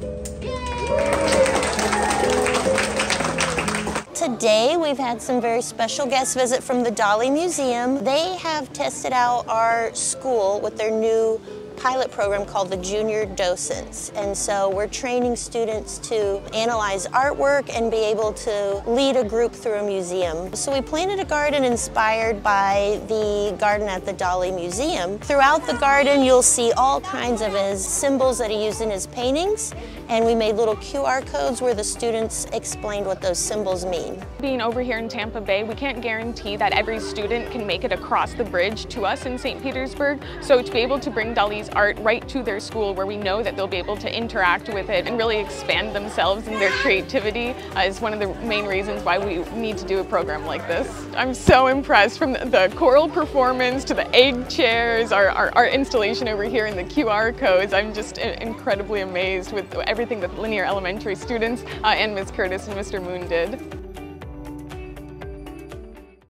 Today we've had some very special guests visit from the Dalí Museum. They have tested out our school with their new pilot program called the Junior Docents. And so we're training students to analyze artwork and be able to lead a group through a museum. So we planted a garden inspired by the garden at the Dalí Museum. Throughout the garden you'll see all kinds of his symbols that he used in his paintings, and we made little QR codes where the students explained what those symbols mean. Being over here in Tampa Bay, we can't guarantee that every student can make it across the bridge to us in St. Petersburg. So to be able to bring Dalí's art right to their school where we know that they'll be able to interact with it and really expand themselves and their creativity is one of the main reasons why we need to do a program like this. I'm so impressed, from the choral performance to the egg chairs, our installation over here and the QR codes. I'm just incredibly amazed with everything that Lanier Elementary students and Ms. Curtis and Mr. Moon did.